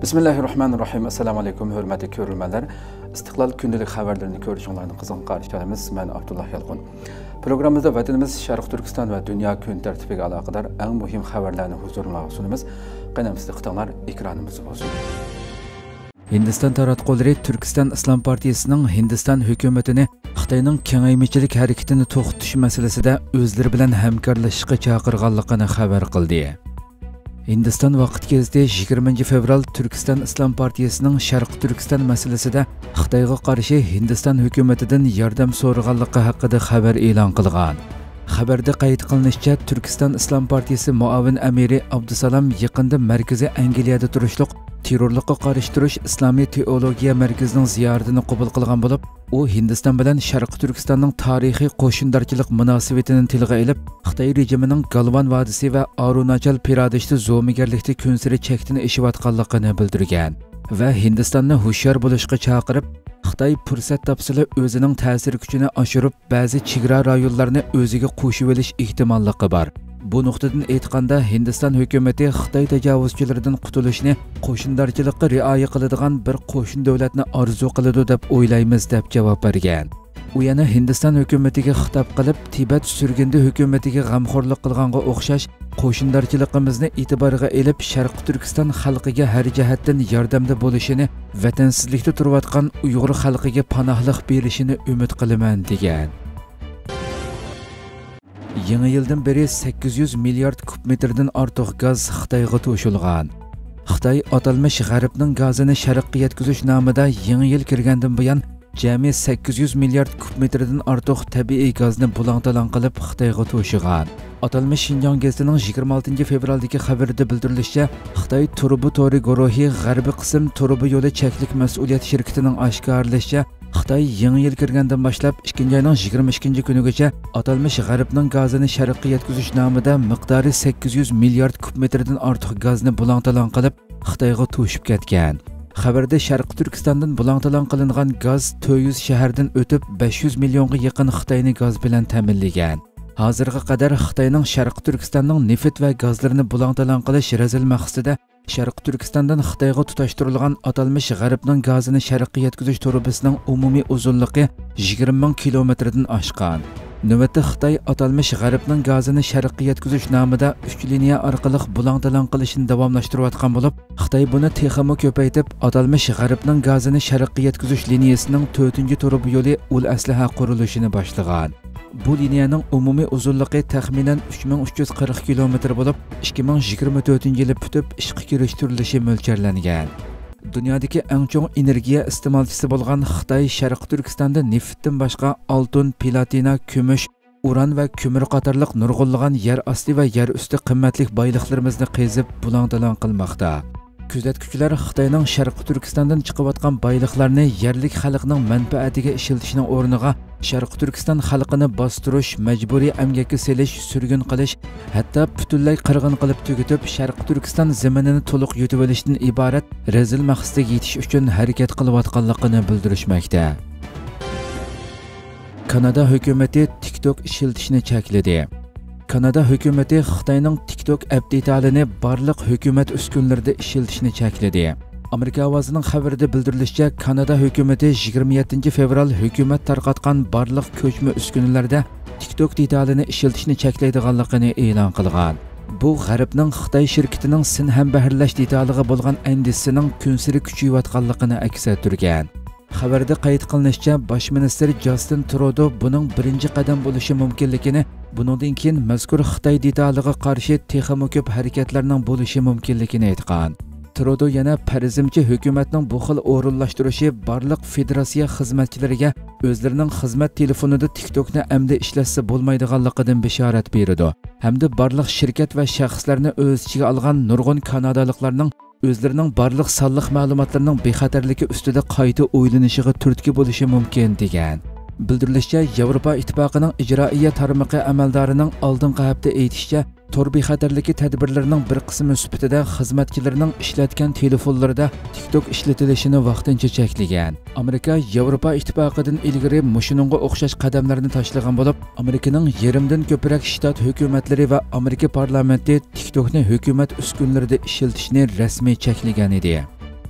Bismillahirrahmanirrahim. Assalamu alaikum hürmetli görülmeler. İstiklal gündelik haberlerini görüşünlerini kızgın karşılayımız. Ben Abdullah Yalğun. Programımızda vatanımız Şarkı Türkistan ve dünya gün tertibiyle alakadar en mühim haberlerini huzuruna sunumuz. Qanamızda qıtanlar ekranımız olsun. Hindistan taratqullari Türkistan İslam Partiyasining Hindistan hukumatini Xitoyning kengaymichilik harakatini to'xtatish masalasida o'zlari bilan hamkorlashishga chaqirganligini xabar qildi. Hindistan vaqt gazeti 20 fevral Türkistan İslam Partiyasining Sharq Türkistan masalasida Xitoyga qarshi Hindistan hukumatidan yordam so'raganligi haqida xabar e'lon qilgan. Xabarda qayd qilinishicha, Türkistan İslam Partiyasi muavin amiri Abdusalam yaqinda Markaziy Angliyada turishliq terrorlikqa qarshi turish islomiy teologiya markazining ziyoratini qabul qilgan bo'lib, u Hindiston bilan Sharq Turkistonning tarixiy qo'shnichilik munosabatini tilga olib, Xitoy rejimining Galvan vodiysi va Arunachal Pradeshda zo'migarlikda kunsiri chekini ishiyotganligini bildirgan va Hindistonni hushyor bo'lishga chaqirib, Xitoy fursat topsa o'zining ta'sir kuchini oshirib, ba'zi chegara rayonlarni o'ziga qo'shib olish ehtimolligi bor. Bu nuqtadan aytganda Hindiston hukumati Xitoy tajovuzchilaridan qutulishni qo'shnichilikqa rioya qiladigan bir qo'shni davlatni orzu qiladi deb o'ylaymiz deb javob bergan. U yana Hindiston hukumatiga xitob qilib, Tibet surgindi hukumatiga g'amxo'rlik qilganga o'xshash qo'shnichiligimizni e'tiborga olib, Sharq Turkiston xalqiga har jihatdan yordamda bo'lishini, vatansizlikda turayotgan Uyg'ur xalqiga panohlik berishini umid qilaman degan. Yangi yildan beri 800 milliard kubmetrdan ortiq gaz Xitoyga to'shilgan. Xitoy atalmish G'arbning gazini Sharqqa yetkazish nomida yangi yil kirgandan buyon jami 800 milliard kubmetrdan ortiq tabiiy gazni bulang-talang qilib Xitoyga to'shigan. Atalmish Xinjiang gazetining 26 fevraldagi xabarida bildirilishicha, Xitoy Turbu Tori guruhi g'arbiy qism Turbu yo'li cheklik mas'uliyat shirkatining oshkorlashicha, Xitoy yangi yil kirgandan boshlab 2 oyning 22 kunigacha atalmish G'arbning gazini Sharqqa yetkazish nomida miqdori 800 milliard kubmetrdan ortiq gazni bulang-talang qilib Xitoyga to'shib ketgan. Xabarda Sharq Turkistondan bulang-talang qilingan gaz 400 shahardan o'tib 500 millionga yaqin Xitoyni gaz bilan ta'minlagan. Hozirga qadar Xitoyning Sharq Turkistonning neft va gazlarini bulang-talang qilish razil maqsadida Sharq Turkistondan Xitoyga tutashtirilgan atalmish G'arbning gazini Sharqqa yetkazish trubasining umumiy uzunligi 20 ming kilometrdan oshgan. Navbatda Xitoy atalmish G'arbning gazini Sharqqa yetkazish nomida 3 liniya orqali bulang-talang qilishni davomlashtirayotgan bo'lib, Xitoy buni texmo ko'paytib, atalmish G'arbning gazini Sharqqa yetkazish liniyasining 4-turbi yo'li ul aslaha qurilishini boshlagan. Bu liniyaning umumiy uzunligi taxminan 3340 kilometr bo'lib, 2024-yili putib ishga kirishtirilishi mo'ljallangan. Dunyodagi eng chong energiya iste'molchisi bo'lgan Xitoy Sharq Turkistonda neftdan boshqa oltin, platina, kumush, uran va ko'mir qatorliq nurg'unlagan yer osti va yer usti qimmatli boyliklarimizni qazib bulang-talang qilmoqda. Kuzatuvchilar Xitoyning Sharq Turkistondan chiqayotgan boyliklarni yerlik xalqning manfaatiga ishlatishning o'rniga Sharq Turkiston xalqini bostirish, majburiy emgakka selish, surgun qilish, hatto butunlay qirg'in qilib tugatib, Sharq Turkiston zaminini to'liq yutib olishdan iborat razil maqsadga yetish uchun harakat qilayotganligini bildirishmoqda. Kanada hukumati TikTok ishlatishni chekladi. Kanada hukumati Xitoyning TikTok update'ini barliq hukumat uskunlarida ishlatishni chekladi. Amerika ovozining xabarida bildirilishicha, Kanada hukumati 27 fevral hukumat tarqatgan barliq ko'chma uskunalarda TikTok detalini ishlatishni cheklaydiganligini e'lon qilgan. Bu G'arbning Xitoy shirkatining sin hambaharlash detaliga bo'lgan andisining kunsiri kuchayotganligini aks ettirgan. Xabarda qayd qilinishicha, bosh ministr Justin Trudeau buning birinchi qadam bo'lishi mumkinligini, bundan keyin mazkur Xitoy detaliga qarshi texmo ko'p harakatlarning bo'lishi mumkinligini aytgan. Trudeau yana farzimcha hukumatning bu xil o'rinlashtirishi barliq federatsiya xizmatchilariga o'zlarining xizmat telefonida TikTokni amda ishlatsa bo'lmaydiganligidan bishorat berdi. Hamda barliq shirkat va shaxslarni o'z ichiga olgan nurg'un kanadaliklarning o'zlarining barliq sonliq ma'lumotlarining bexatarligi ustida qayta o'ylanishiga turtki bo'lishi mumkin degan. Bildirilishicha, Yevropa Ittifoqining ijroiya tarmoqi amaldorining oldingi hafta aytishicha, tor bexatarligi tadbirlarining bir qismi sifatida xizmatchilarining ishlatgan telefonlarida TikTok ishlatilishini vaqtincha cheklagan. Amerika Yevropa Ittifoqidan ilgari mushuningga o'xshash qadamlarni tashlagan bo'lib, Amerikaning yerimdan ko'proq shtat hukumatlari va Amerika parlamenti TikTokni hukumat uskunlarida ishlatishni rasmiy cheklagan edi.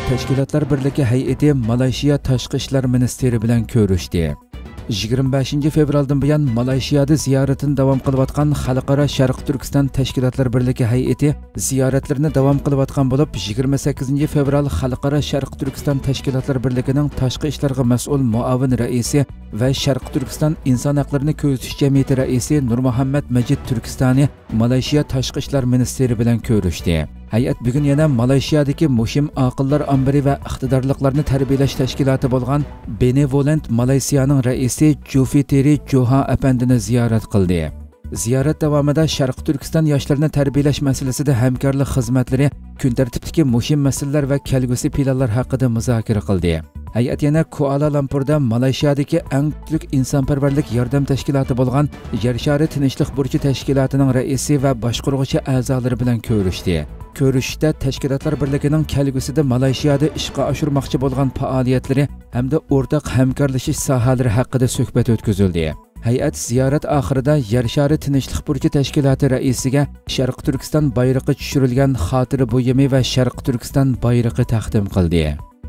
Tashkilotlar birligi hay'ati Malayziya Tashqi ishlar ministri bilan ko'rishdi. 25 fevraldan buyon Malayziyada ziyoratini davom qilayotgan Xalqaro Sharq Turkiston Tashkilotlar birligi hay'ati ziyoratlarini davom qilayotgan bo'lib, 28 fevral Xalqaro Sharq Turkiston Tashkilotlar birligining tashqi ishlarga mas'ul muavin raisi va Sharq Turkiston inson haqlarini ko'zitish jamiyati raisi Nurmuhammad Majid Turkistoni Malayziya tashqi ishlar ministri bilan ko'rishdi. Hay'at bugun yana Malayziyadagi muhim aqllar ambiri va iqtidorliqlarni tarbiyalash tashkiloti bo'lgan Benevolent Malayziyaning raisi Jufiteri Joha apandini ziyorat qildi. Ziyorat davomida Sharq Turkiston yoshlarini tarbiyalash masalasida hamkorlik xizmatlari, kun tartibdagi muhim masalalar va kelgusi planlar haqida muzokara qildi. Hay'at yana Kuala Lumpurda Malayziyadagi eng kuchli insonparvarlik yordam tashkiloti bo'lgan Yer shari tinchlik burchi tashkilotining raisi va boshqaruvchi a'zolari bilan ko'rishdi. Ko'rishda tashkilotlar birligining kelgusida Malayziyada ishga oshirmoqchi bo'lgan faoliyatlari hamda o'rtaq hamkorlashish sohalari haqida suhbat o'tkazildi. Hay'at ziyorat oxirida Yer shari tinchlik burchi tashkiloti raisiga Sharq Turkiston bayrog'i tushirilgan xotira buyumi va Sharq Turkiston bayrog'i taqdim qildi.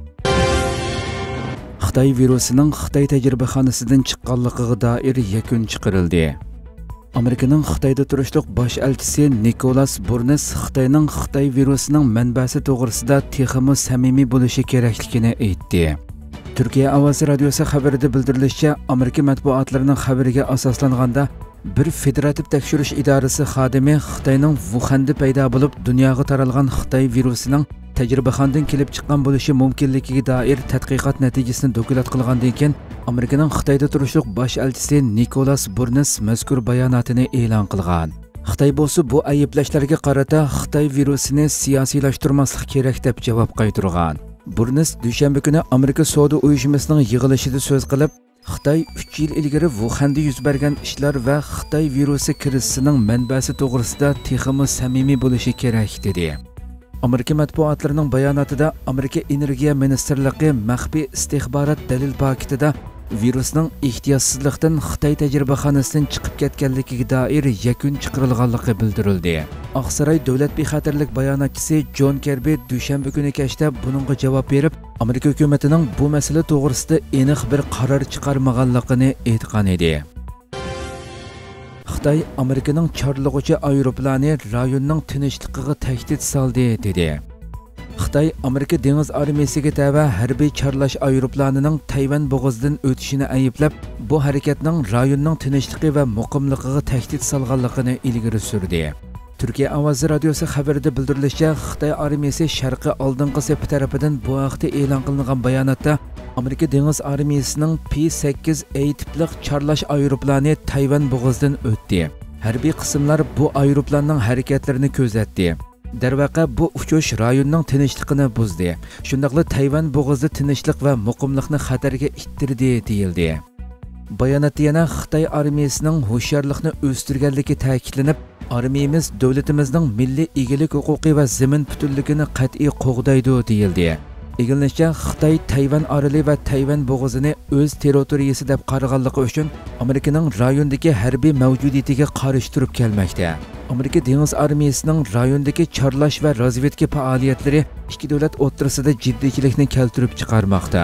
Xitoy virusining Xitoy tajribaxonasidan chiqqanligiga doir yakun chiqarildi. Amerikaning Xitoyda turishliq bosh elchisi Nikolas Burnes Xitoyning Xitoy virusining manbasi to'g'risida texmi samimiy bo'lishi kerakligini aytdi. Turkiya ovozi radiosi xabarida bildirilishicha, Amerika matbuotlarining xabariga asoslanganda bir federativ tekshirish idorasi xodimi Xitoyning Wuhanda paydo bo'lib, dunyoga taralgan Xitoy virusining tajribaxonadan kelib chiqqan bo'lishi mumkinligiga doir tadqiqot natijasini dokulat qilgandan keyin Amerikaning Xitoyda turishliq bosh elchisi Nikolas Burnes mazkur bayonotini e'lon qilgan. Xitoy bo'lsa bu ayblashlarga qarata Xitoy virusini siyosiylashtirmaslik kerak deb javob qaytargan. Burnes dushanba kuni Amerika savdo uyushmasining yig'ilishida so'z qilib, Xitoy 3 yil ilgari Wuhanda yuz bergan ishlar va Xitoy virusi kirisining manbasi to'g'risida texmi samimiy bo'lishi kerak dedi. Amerika matbuotlarining bayonotida Amerika Energiya Ministerligi maxfiy istixborot dalil paketida virusning ehtiyotsizlikdan Xitoy tajribaxonasidan chiqib ketganligiga doir yakun chiqarilganligi bildirildi. Oqsaroy davlat bexatarlik bayonotchisi John Kirby dushanba kuni kechda buningga javob berib, Amerika hukumatining bu masala to'g'risida aniq bir qaror chiqarmaganligini aytgan edi. Xitoy Amerikaning chorlag'uchi aeroplani rayonning tinchligiga tahdid soldi dedi. Xitoy Amerika dengiz armiyasiga tava harbiy chorlash aeroplanining Tayvan bo'g'ozidan o'tishini ayblab, bu harakatning rayonning tinchligi va muqimligiga tahdid solganligini ilgari surdi. Turkiya ovozi radiosi xabarida bildirilishicha, Xitoy armiyasi sharqi oldingi sepi tarafidan bu vaqtda e'lon qilingan bayonotda Amerika dengiz armiyasining P-8A tipliq chorlash aeroplani Tayvan bo'g'ozidan o'tdi. Harbiy qismlar bu aeroplanning harakatlarini ko'zatdi. Darvaqa bu uchish rayonning tinchligini buzdi. Shundaqla Tayvan bo'g'ozi tinchlik va muqimlikni xatarga ittirdi deyildi. Bayonotda yana Xitoy armiyasining hushyorlikni o'stirganligi ta'kidlanib, armiyamiz davlatimizning milliy egilik huquqi va zamin butunligini qat'iy qo'g'daydi deyildi. Egilinishcha, Xitoy Tayvan oroli va Tayvan bo'g'ozini o'z territoriyasi deb qaraganligi uchun Amerikaning rayondagi harbiy mavjudiyatiga qarshi turib kelmoqda. Amerika dengiz armiyasining rayondagi chorlash va razvedka faoliyatlari ikki davlat o'rtasida jiddiylikni keltirib chiqarmoqda.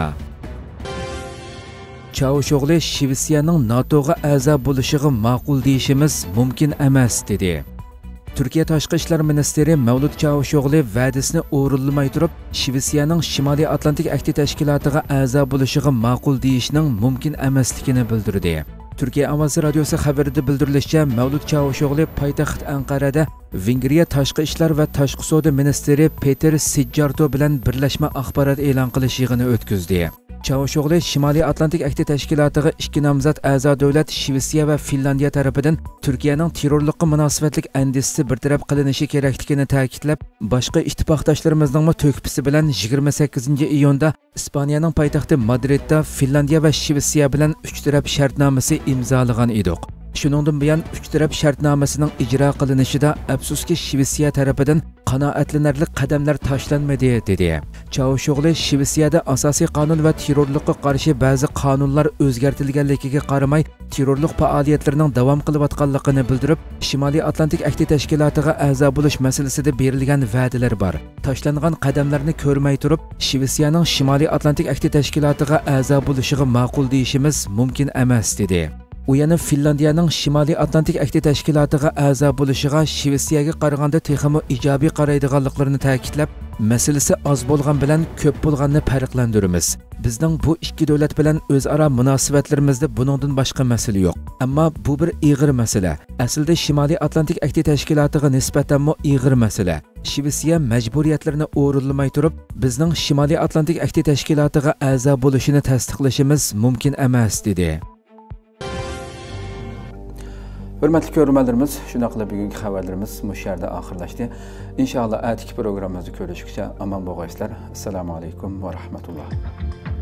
Çavuşoğlu Shvetsiyaning NATOga a'zo bo'lishiga ma'qul deyishimiz mumkin emas dedi. Turkiya Tashqi ishlar ministri Mavlud Çavuşoğlu va'dasini o'rinlamay turib, Shvetsiyaning Shimoliy Atlantik akti tashkilotiga a'zo bo'lishiga ma'qul deyishning mumkin emasligini bildirdi. Turkiya ovozi radiosi xabarida bildirilishicha, Mavlud Çavuşoğlu poytaxt Anqarada Vengriya tashqi ishlar va tashqi savdo ministri Peter Sijjarto bilan birlashma axborot e'lon qilish yig'ini o'tkazdi. Çavuşoğlu Shimoliy Atlantik akti tashkilotiga ikki nomzod a'zo davlat Shvetsiya va Finlandiya tarafidan Turkiyaning terrorlikqa munosabatlik andisi bartaraf qilinishi kerakligini ta'kidlab, boshqa ittifoqdoshlarimizning to'kpisi bilan 28-iyunda Ispaniyaning poytaxti Madridda Finlandiya va Shvetsiya bilan 3 taraf shartnomasi imzolagan edik. Shuningdan buyon 3 taraf shartnomasining ijro qilinishida afsuski Shvetsiya tarafidan qanoatlanarli qadamlar tashlanmadi dedi. Çavuşoğlu Shvetsiyada asosiy qonun va terrorlikqa qarshi ba'zi qonunlar o'zgartirilganligiga qaramay terrorlik faoliyatlarining davom qilayotganligini bildirib, Shimoliy Atlantik Akti tashkilotiga a'zo bo'lish masalasida berilgan va'dalar bor. Tashlangan qadamlarni ko'rmay turib, Shvetsiyaning Shimoliy Atlantik Akti tashkilotiga a'zo bo'lishiga ma'qul deyishimiz mumkin emas dedi. U yana Finlandiyaning Shimoliy Atlantik Akti tashkilotiga a'zo bo'lishiga Shvetsiyaga qaraganda texmo ijobiy qaraydiganliklarini ta'kidlab, masalasi oz bo'lgan bilan ko'p bo'lganini farqlantiramiz. Bizning bu ikki davlat bilan o'zaro munosabatlarimizda buningdan boshqa masala yo'q. Ammo bu bir ig'ir masala. Aslida Shimoliy Atlantik Akti tashkilotiga nisbatan ig'ir masala. Shvetsiya majburiyatlarini o'rinlamay turib, bizning Shimoliy Atlantik Akti tashkilotiga a'zo bo'lishini tasdiqlashimiz mumkin emas dedi. Hürmetli görürmenlerimiz, şuna qilib bugungi xabarlarimiz bu yerda oxirlashdi. İnşallah atiki programmamızda görüşgüçe aman boğayslar. Assalamu alaykum ve rahmetullah.